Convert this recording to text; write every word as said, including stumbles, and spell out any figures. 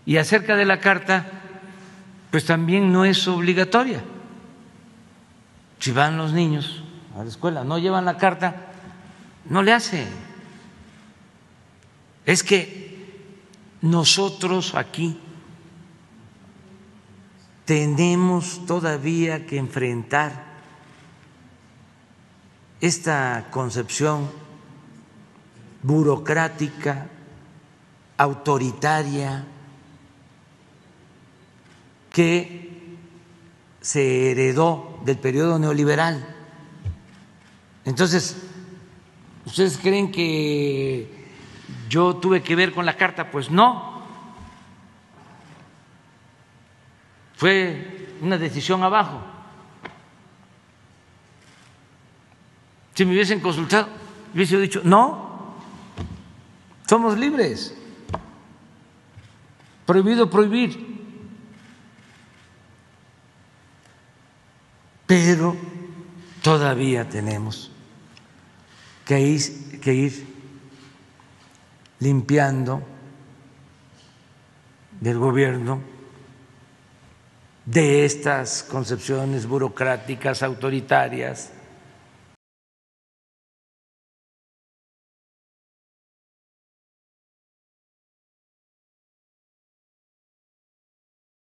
Y acerca de la carta, pues también no es obligatoria. Si van los niños a la escuela, no llevan la carta, no le hace. Es que nosotros aquí tenemos todavía que enfrentar esta concepción burocrática, autoritaria, que se heredó del periodo neoliberal. Entonces, ¿ustedes creen que yo tuve que ver con la carta? Pues no. Fue una decisión abajo. Si me hubiesen consultado, hubiese dicho, no, somos libres, prohibido prohibir. Pero todavía tenemos que ir, que ir limpiando del gobierno de estas concepciones burocráticas, autoritarias,